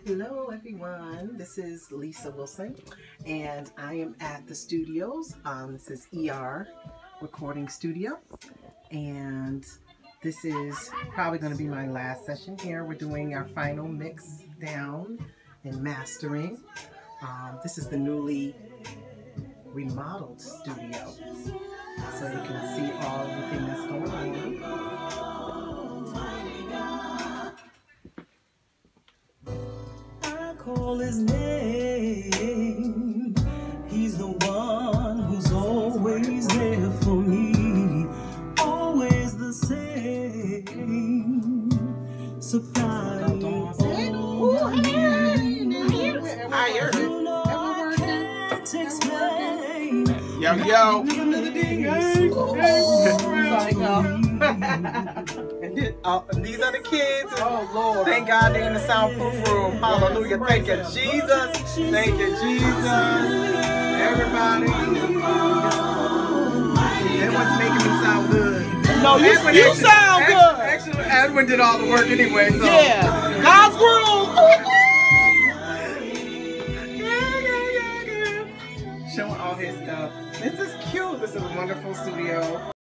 Hello everyone, this is Lisa Wilson and I am at the studios. This is ER Recording Studio and this is probably going to be my last session here. We're doing our final mix down and mastering. This is the newly remodeled studio, so you can see all everything that's going on. Call his name. He's the one who's always there for me, always the same. Supplying all my needs. I heard it. I can't explain. Yo. And these are the kids. Oh Lord! Thank God they're in the soundproof room. Hallelujah! Thank you, Jesus. Thank you, Jesus. Everybody, everyone's making me sound good. No, you sound good. Actually, Edwin did all the work anyway. So. Yeah, God's groove. Showing all his stuff. This is cute. This is a wonderful studio.